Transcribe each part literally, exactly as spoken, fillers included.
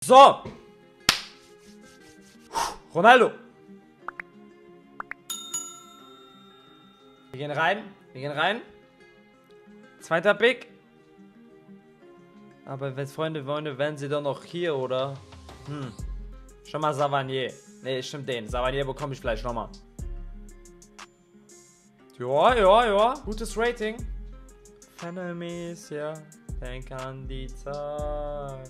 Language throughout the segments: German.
So. Ronaldo. Wir gehen rein. Wir gehen rein. Zweiter Pick. Aber wenn Freunde, Freunde, werden sie doch noch hier, oder? Hm. Schon mal Savanier. Ne, stimmt den. Savanier bekomme ich vielleicht nochmal. Ja, ja, ja. Gutes Rating. Phänomenes, ja. Denk an die Zeit.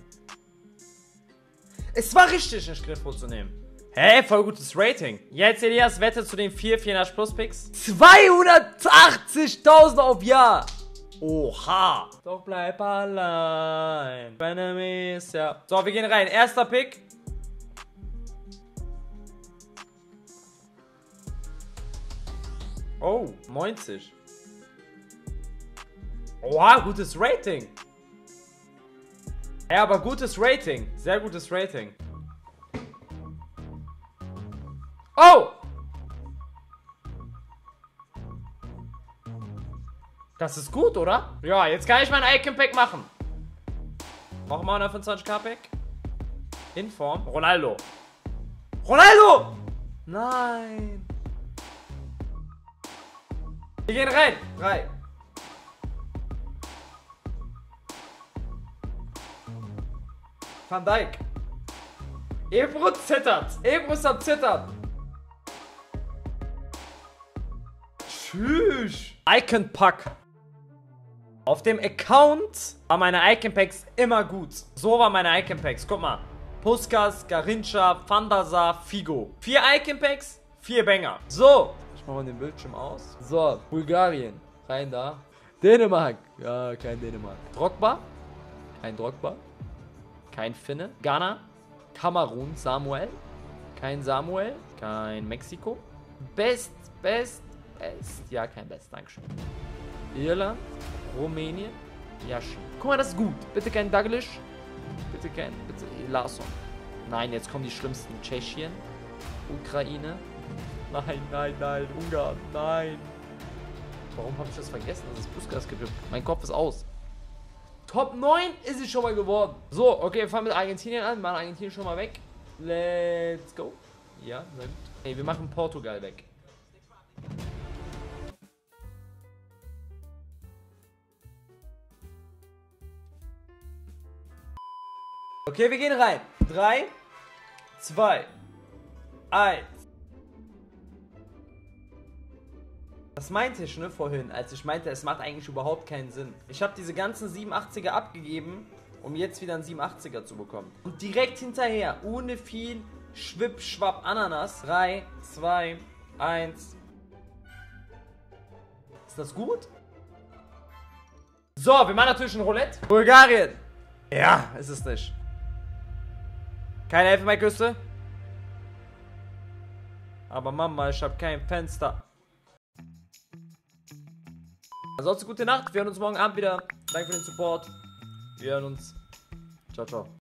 Es war richtig, einen Griff zu nehmen. Hä, hey, voll gutes Rating. Jetzt Elias, Wette zu den vier vierhundert Plus Picks. zweihundertachtzigtausend auf Jahr. Oha. Doch bleib allein. Phänomenes, ja. So, wir gehen rein. Erster Pick. Oh, neunzig. Oha, gutes Rating. Ja, aber gutes Rating. Sehr gutes Rating. Oh! Das ist gut, oder? Ja, jetzt kann ich mein Icon-Pack machen. Machen wir ein fünfundzwanzig K Pack. In Form. Ronaldo. Ronaldo! Nein. Wir gehen rein. Drei. Van Dijk. Ebro zittert. Ebro ist am Zittern. Tschüss. Icon Pack. Auf dem Account waren meine Icon Packs immer gut. So waren meine Icon Packs. Guck mal. Puskas, Garrincha, Van der Sar, Figo. Vier Icon Packs, vier Banger. So. Ich mache mal den Bildschirm aus. So, Bulgarien. Rein da. Dänemark. Ja, kein Dänemark. Drogba. Kein Drogba. Kein Finne. Ghana. Kamerun. Samuel. Kein Samuel. Kein Mexiko. Best, Best, Best. Ja, kein Best. Dankeschön. Irland. Rumänien. Yashin. Guck mal, das ist gut. Bitte kein Douglas. Bitte kein. Bitte Larsson. Nein, jetzt kommen die schlimmsten. Tschechien. Ukraine. Nein, nein, nein. Ungarn. Nein. Warum habe ich das vergessen? Das ist Puskas gibt. Mein Kopf ist aus. Top neun ist es schon mal geworden. So, okay, wir fangen mit Argentinien an. Wir machen Argentinien schon mal weg. Let's go. Ja, sehr gut. Hey, wir machen Portugal weg. Okay, wir gehen rein. drei, zwei, eins. Das meinte ich, ne, vorhin, als ich meinte, es macht eigentlich überhaupt keinen Sinn. Ich habe diese ganzen siebenundachtziger abgegeben, um jetzt wieder einen siebenundachtziger zu bekommen. Und direkt hinterher, ohne viel Schwipp, Schwapp, Ananas. drei, zwei, eins. Ist das gut? So, wir machen natürlich ein Roulette. Bulgarien. Ja, ist es nicht. Keine Elfenbeinküste. Aber Mama, ich habe kein Fenster. Ansonsten gute Nacht. Wir hören uns morgen Abend wieder. Danke für den Support. Wir hören uns. Ciao, ciao.